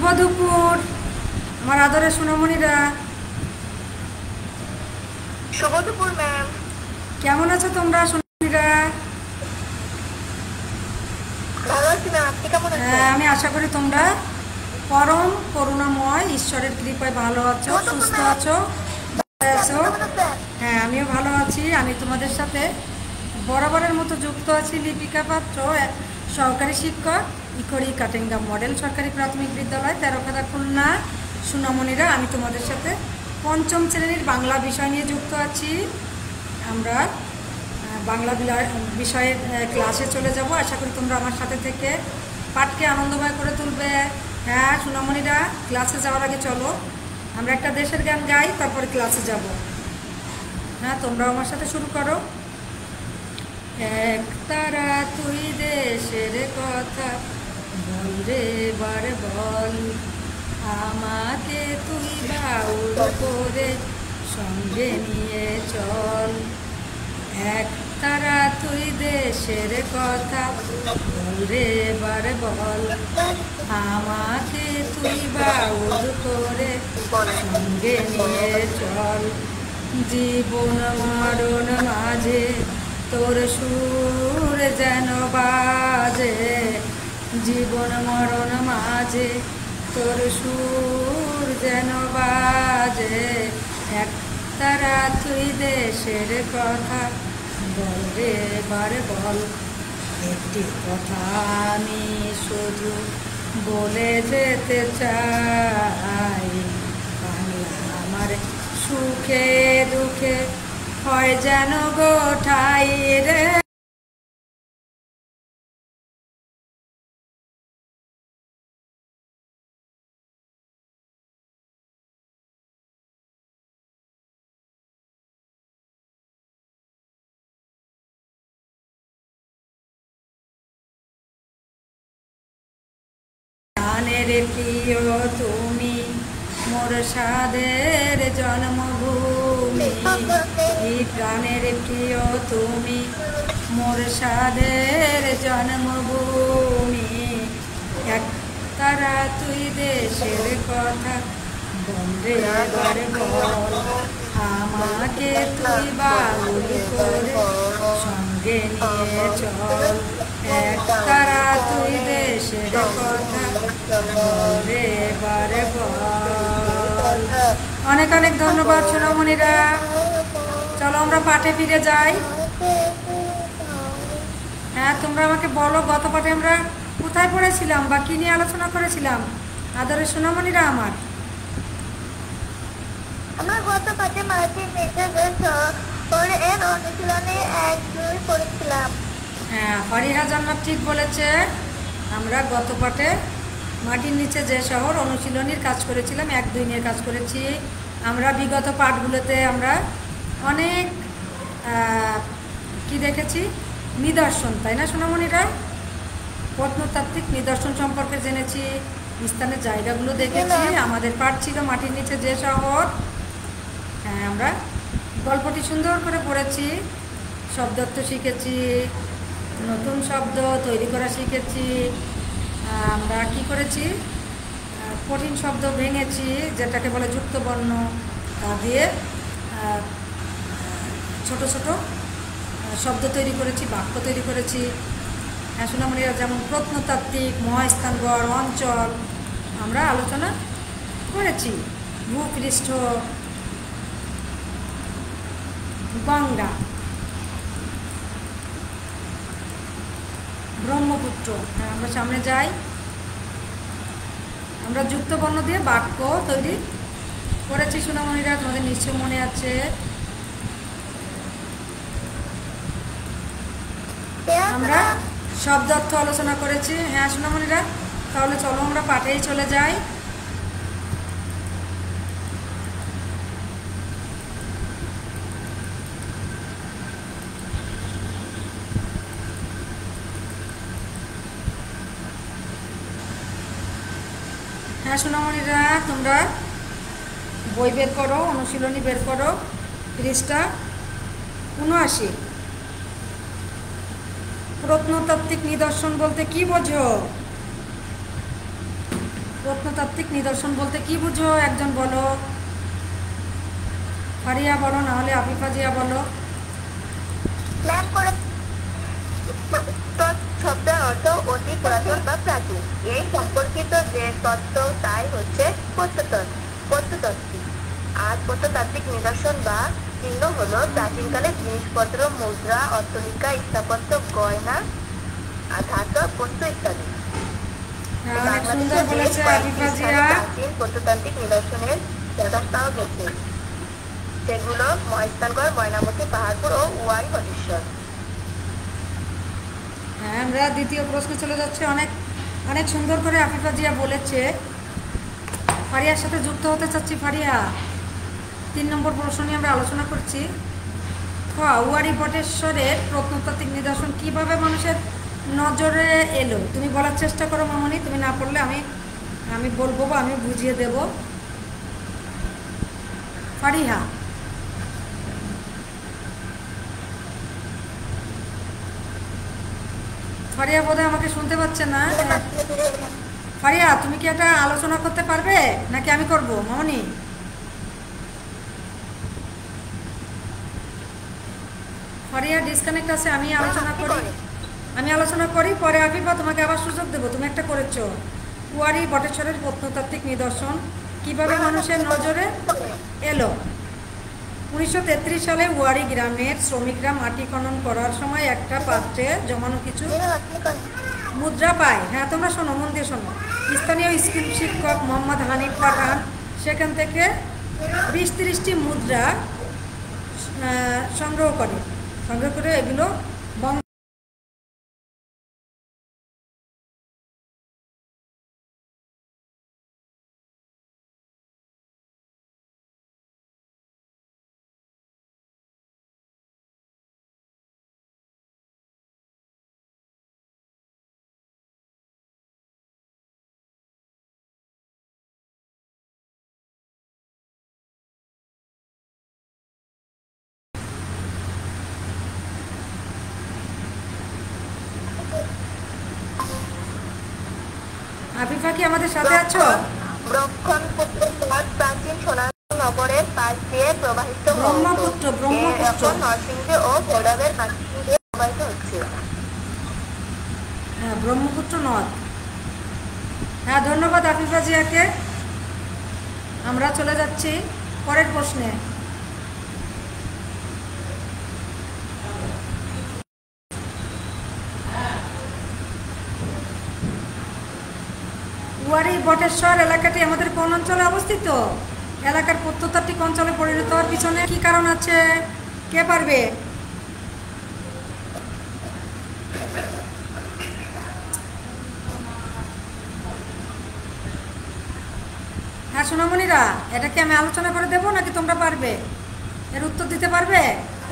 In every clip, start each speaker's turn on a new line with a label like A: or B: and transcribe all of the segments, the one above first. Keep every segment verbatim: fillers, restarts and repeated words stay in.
A: দুপুর আমার আদরের সোনামণিরা।
B: শুভ দুপুর ম্যাম।
A: কেমন আছো তোমরা সোনামণিরা?
B: ভালো আছি ম্যাম, আপনি কেমন আছেন?
A: হ্যাঁ, আমি আশা করি তোমরা পরম করুণাময় ঈশ্বরের কৃপায় ভালো আছো, সুস্থ আছো, আছো। হ্যাঁ, আমিও ভালো আছি। আমি তোমাদের সাথে বরাবরের মতো যুক্ত আছি লিপিকা পাত্র, সহকারী শিক্ষক, ইকরি কাটেঙ্গা মডেল সরকারি প্রাথমিক বিদ্যালয় তেরোখাদা খুলনা। সোনামণিরা, আমি তোমাদের সাথে পঞ্চম শ্রেণীর বাংলা বিষয় নিয়ে যুক্ত আছি। আমরা বাংলা বিষয়ের ক্লাসে চলে যাব। আশা করি তোমরা আমার সাথে থেকে পাঠকে আনন্দময় করে তুলবে। হ্যাঁ সোনামণিরা, ক্লাসে যাওয়ার আগে চলো আমরা একটা দেশের গান গাই, তারপরে ক্লাসে যাব। হ্যাঁ, তোমরাও আমার সাথে শুরু করো। এক তারা তুই দেশের কথা বল রে বার বল, আমাকে তুই বাউল করে সঙ্গে নিয়ে চল। এক তারা তুই দেশের কথা বল রে বার বল, আমাকে তুই বাউল করে সঙ্গে নিয়ে চল। জীবন মরণ মাঝে তোর সুর যেন বাজে, জীবন মরণ মাঝে তোর সুর যেন বাজে। এক তারা তুই দেশের কথা বল রে বার বল। একটি কথা আমি শুধু বলে যেতে চাই, বাংলা আমার সুখে দুঃখে হয় যেন গোঠাই রে। প্রাণের প্রিয় তুমি মোর সাদের জন্মভূমি, প্রাণের প্রিয় তুমি মোর সাদের জন্মভূমি। এক তারা তুই দেশের কথা বল রে বার বল, আমাকে তুই বাউল করে সঙ্গে নিয়ে চল। এক তারা তুই দেশের কথা বল রে বার বল। অনেক অনেক ধন্যবাদ সোনামণিরা। চলো আমরা পাঠে ফিরে যাই। হ্যাঁ, তোমরা আমাকে বলো গত পাঠে আমরা কোথায় পড়েছিলাম বা কি নিয়ে আলোচনা করেছিলাম আদরের সোনামণিরা আমার?
B: আমরা গত পাঠে মাটির নিচে যে শহর এর অনুশীলনে এক দুই পড়েছিলাম।
A: হ্যাঁ, হরিহা জান্নাত ঠিক বলেছে। আমরা গত পাঠে মাটির নিচে যে শহর অনুশীলনীর কাজ করেছিলাম, এক দুই নিয়ে কাজ করেছি। আমরা বিগত পাঠগুলোতে আমরা অনেক কি দেখেছি, নিদর্শন, তাই না সোনামণিরা? প্রত্নতাত্ত্বিক নিদর্শন সম্পর্কে জেনেছি, স্থানের জায়গাগুলো দেখেছি। আমাদের পাঠ ছিল মাটির নিচে যে শহর। হ্যাঁ, আমরা গল্পটি সুন্দর করে পড়েছি, শব্দার্থ শিখেছি, নতুন শব্দ তৈরি করা শিখেছি। আমরা কি করেছি, কঠিন শব্দ ভেঙেছি, যেটাকে বলে যুক্ত বর্ণ, তা দিয়ে ছোট ছোট শব্দ তৈরি করেছি, বাক্য তৈরি করেছি। হ্যাঁ সোনামণিরা, যেমন প্রত্নতাত্ত্বিক, মহাস্থানগড়, অঞ্চল আমরা আলোচনা করেছি। ভূপৃষ্ঠ, গঙ্গা, ব্রহ্মপুত্র। হ্যাঁ, আমরা সামনে যাই। আমরা যুক্ত বর্ণ দিয়ে বাক্য তৈরি করেছি সোনামণিরা, তোমাদের নিশ্চয় মনে আছে। আমরা শব্দার্থ আলোচনা করেছি। হ্যাঁ সোনামণিরা, তাহলে চলো আমরা পাঠেই চলে যাই। হ্যাঁ সোনামণিরা, তোমরা বই বের করো, অনুশীলনী বের করো, পৃষ্ঠা উনআশি। প্রত্নতাত্ত্বিক নিদর্শন বলতে কি বোঝো? প্রত্নতাত্ত্বিক নিদর্শন বলতে কি বুঝো একজন বলো। ফারিয়া বলো, না হলে আফিফা জিয়া বলো।
B: ম্যাম করে শব্দের অর্থ অতি পুরাতন বা প্রাচীন। এই সম্পর্কিত যে তত্ত্ব তাই হচ্ছে প্রত্নতত্ত্ব প্রত্নতাত্ত্বিক। আর প্রত্নতাত্ত্বিক নিদর্শন বা চিহ্ন হলো প্রাচীনকালে জিনিসপত্র, মুদ্রা, অট্টালিকা, স্থাপত্য, গয়না, আর ধাতব বস্তু ইত্যাদি।
A: হ্যাঁ, অনেক সুন্দর বলেছে আফিফা জিয়া।
B: প্রাচীন প্রত্নতান্ত্রিক নিদর্শনের প্রকাশ পাওয়া গেছে, সেগুলো মহেশখালগড়, ময়নামতি, পাহাড়পুর ও ওয়াই বটেশ্বর।
A: হ্যাঁ, আমরা দ্বিতীয় প্রশ্নে চলে যাচ্ছে। অনেক অনেক সুন্দর করে আফিফা জিয়া বলেছে। ফারিয়ার সাথে যুক্ত হতে চাচ্ছি। ফারিয়া, তিন নম্বর প্রশ্ন নিয়ে আমরা আলোচনা করছি। খ, ওয়ারি বটেশ্বরের প্রত্নতাত্ত্বিক নিদর্শন কিভাবে মানুষের নজরে এলো? তুমি বলার চেষ্টা করো মামনি, তুমি না পড়লে আমি আমি বলবো বা আমি বুঝিয়ে দেব। ফারিহা, ফারিয়া বোধহয় আমাকে শুনতে পাচ্ছে না। ফারিয়া, তুমি কি একটা আলোচনা করতে পারবে নাকি আমি করব মামনি? ফারিয়া ডিসকানেক্ট আছে, আমি আলোচনা করি আমি আলোচনা করি পরে আফিফা তোমাকে আবার সুযোগ দেবো। তুমি একটা করেছো, ওয়ারি বটেশ্বরের প্রত্নতাত্ত্বিক নিদর্শন কিভাবে মানুষের নজরে এলো। উনিশশো তেত্রিশ সালে ওয়ারি গ্রামের শ্রমিকরা মাটি খনন করার সময় একটা পাত্রে জমানো কিছু মুদ্রা পায়। হ্যাঁ, তোমরা শোনো, মন দিয়ে শোনো। স্থানীয় স্কুল শিক্ষক মোহাম্মদ হানিফ পাঠান সেখান থেকে বিশ তিরিশটি মুদ্রা সংগ্রহ করে সংগ্রহ করে এগুলো বঙ্গ আফিফা কি আমাদের সাথে আছো?
B: ব্রহ্মপুত্র নদ প্রাচীন সোনারগাঁও নগরের পাশ দিয়ে প্রবাহিত
A: ব্রহ্মপুত্র ব্রহ্মপুত্র
B: নরসিংদী ও ভৈরবের মাঝখান দিয়ে প্রবাহিত হচ্ছে।
A: হ্যাঁ, ব্রহ্মপুত্র নদ। হ্যাঁ, ধন্যবাদ আফিফা জিয়াকে। আমরা চলে যাচ্ছি পরের প্রশ্নে। ওয়ারি বটেশ্বর এলাকাটি আমাদের কোন অঞ্চলে অবস্থিত? এলাকার প্রত্নতাত্ত্বিক অঞ্চলে পরিণত হওয়ার পিছনে কি কারণ আছে? কে পারবে? হ্যাঁ সোনামণিরা, এটা কি আমি আলোচনা করে দেবো নাকি তোমরা পারবে? এর উত্তর দিতে পারবে?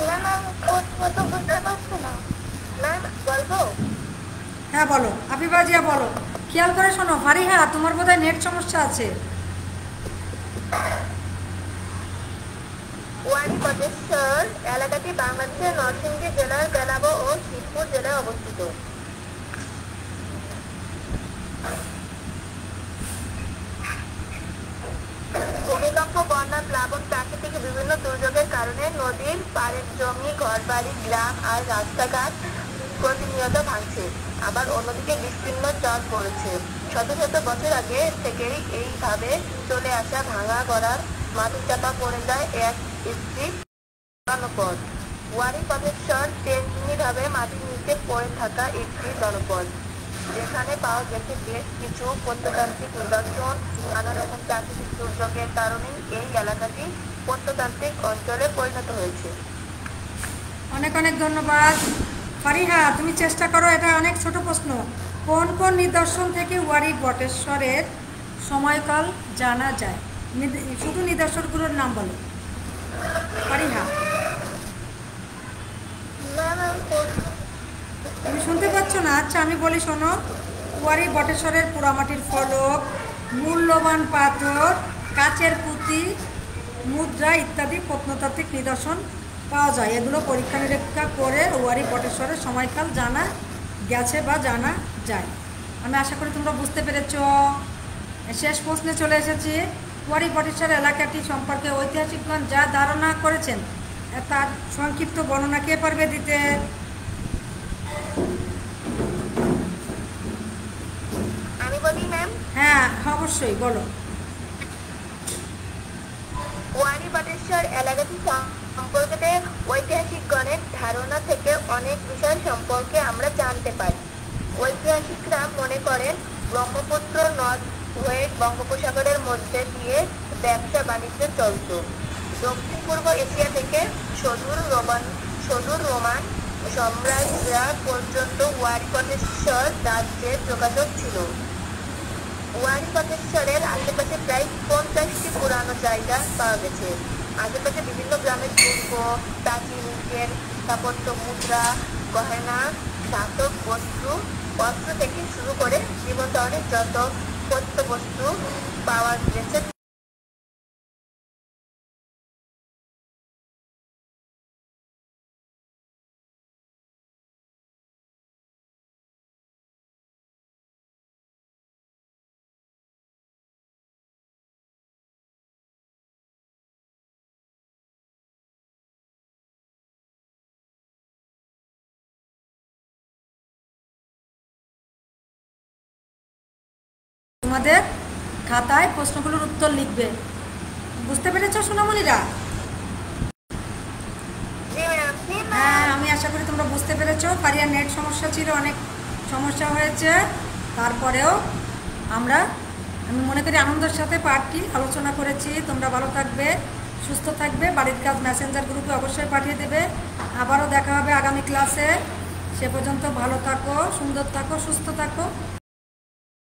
A: হ্যাঁ বলো, আফিফা জিয়া বলো। খেয়াল করে শোনো ফারিহা, তোমার বোধহয় নেট সমস্যা আছে।
B: ওয়ারি বটেশ্বর এলাকাটি বাংলাদেশের নরসিংদী জেলার বেলাবো ও শিবপুর জেলায় অবস্থিত। ভূমিকম্প, বন্যা, প্লাবন, প্রাকৃতিক বিভিন্ন দুর্যোগের কারণে নদীর পাড়ের জমি, ঘরবাড়ি, গ্রাম আর রাস্তাঘাট প্রতিনিয়ত ভাঙছে। আবার অন্যদিকে বিস্তীর্ণ চর পড়েছে। শত শত বছর আগে থেকেই এইভাবে চলে আসা ভাঙা গড়ার মাটি চাপা পড়ে যায় এক স্থির জনপদ। ওয়ারি বটেশ্বর তেমনিভাবে মাটির নিচে পড়ে থাকা একটি জনপদ, যেখানে পাওয়া গেছে বেশ কিছু প্রত্নতান্ত্রিক নিদর্শন। নানা রকম প্রাকৃতিক দুর্যোগের কারণে এই এলাকাটি প্রত্নতান্ত্রিক অঞ্চলে পরিণত হয়েছে।
A: অনেক অনেক ধন্যবাদ ফারিহা, তুমি চেষ্টা করো। এটা অনেক ছোট প্রশ্ন। কোন কোন নিদর্শন থেকে ওয়ারি বটেশ্বরের সময়কাল জানা যায়? শুধু নিদর্শনগুলোর নাম বলো ফারিহা। তুমি শুনতে পাচ্ছ না? আচ্ছা আমি বলি শোনো। ওয়ারি বটেশ্বরের পোড়ামাটির ফলক, মূল্যবান পাথর, কাচের পুঁতি, মুদ্রা ইত্যাদি প্রত্নতাত্ত্বিক নিদর্শন পাওয়া যায়। এগুলো পরীক্ষা নিরীক্ষা করে ওয়ারি বটেশ্বরের সময়কাল জানা গেছে বা জানা যায়। আমি আশা করি তোমরা বুঝতে পেরেছ। শেষ প্রশ্নে চলে এসেছি। ওয়ারী বটেশ্বর এলাকাটি সম্পর্কে ঐতিহাসিকগণ যা ধারণা করেছেন তার সংক্ষিপ্ত বর্ণনা কে পারবে দিতে?
B: আমি বলি ম্যাম।
A: হ্যাঁ অবশ্যই বলো।
B: ওয়ারী বটেশ্বর এলাকাটি সম্পর্কে ঐতিহাসিকগণের ধারণা থেকে অনেক বিষয় সম্পর্কে আমরা জানতে পারি। ঐতিহাসিকরা মনে করেন ব্রহ্মপুত্র নদ হয়ে বঙ্গোপসাগরের মধ্যে দিয়ে ব্যবসা বাণিজ্য চলত। দক্ষিণ পূর্ব এশিয়া থেকে সুদূর রোমান সুদূর রোমান সম্রাটরা পর্যন্ত ওয়ারী বটেশ্বর রাজ্যের যোগাযোগ ছিল। ওয়ারী বটেশ্বরের আশেপাশে প্রায় পঞ্চাশটি পুরানো জায়গা পাওয়া গেছে। আশেপাশে বিভিন্ন গ্রামের দুর্গ, প্রাচীন ইটের স্থাপত্য, মুদ্রা, গহনা, ধাতব বস্তু, অস্ত্র থেকে শুরু করে জীবন ধারণের যত পত্য বস্তু পাওয়া গেছে।
A: তোমাদের খাতায় প্রশ্নগুলোর উত্তর লিখবে। বুঝতে পেরেছো সোনামণিরা? হ্যাঁ আমি আশা করি তোমরা বুঝতে পেরেছো। ফারিয়ার নেট সমস্যা ছিল, অনেক সমস্যা হয়েছে, তারপরেও আমরা আমি মনে করি আনন্দের সাথে পাঠটি আলোচনা করেছি। তোমরা ভালো থাকবে, সুস্থ থাকবে। বাড়ির কাজ মেসেঞ্জার গ্রুপে অবশ্যই পাঠিয়ে দেবে। আবারও দেখা হবে আগামী ক্লাসে। সে পর্যন্ত ভালো থাকো, সুন্দর থাকো, সুস্থ থাকো।